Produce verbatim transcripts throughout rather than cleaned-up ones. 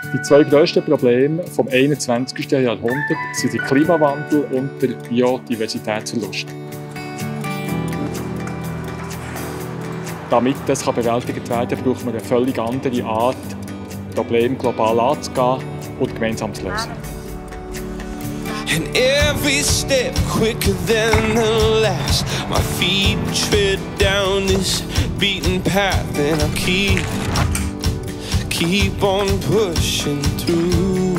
Die zwei grössten Probleme des einundzwanzigsten Jahrhunderts sind der Klimawandel und der Biodiversitätsverlust. Damit das bewältigt werden kann, braucht man eine völlig andere Art, Probleme global anzugehen und gemeinsam zu lösen. And every step quicker than the last. My feet tread down this beaten path, and I keep, keep on pushing through.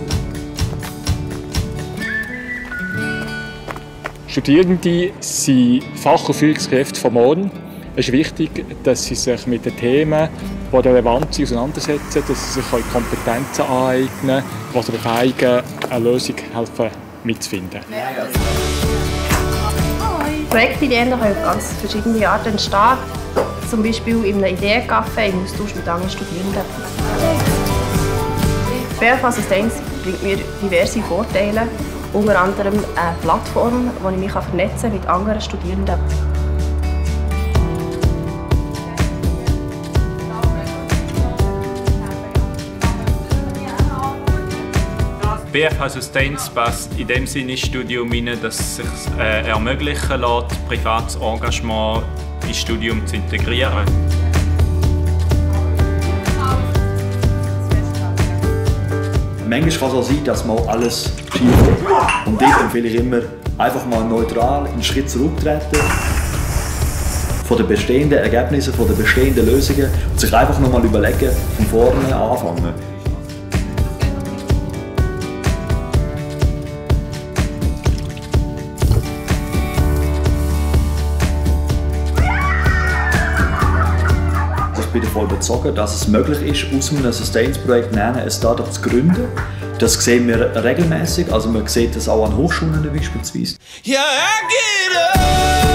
Studierende sind Fach- und Führungskräfte von morgen. Es ist wichtig, dass sie sich mit den Themen, die relevant sind, auseinandersetzen, dass sie sich Kompetenzen aneignen, die sie befähigen, eine Lösung helfen mitzufinden. Projektideen können auf ganz verschiedene Arten entstehen, zum Beispiel in einem Ideencafé im Austausch mit anderen Studierenden. B F Assistenz bringt mir diverse Vorteile, unter anderem eine Plattform, wo ich mich vernetzen mit anderen Studierenden. B F Assistenz passt in dem Sinne ins Studium hinein, dass es sich äh, ermöglichen lässt, privates Engagement ins Studium zu integrieren. Manchmal kann es auch sein, dass mal alles schief geht. Und dort empfehle ich immer, einfach mal neutral einen Schritt zurücktreten von den bestehenden Ergebnissen, von den bestehenden Lösungen und sich einfach noch mal überlegen, von vorne anfangen. Ich bin davon überzeugt, dass es möglich ist, aus einem Sustainance-Projekt ein Startup zu gründen. Das sehen wir regelmäßig, also man sieht das auch an Hochschulen beispielsweise. Yeah, I get up.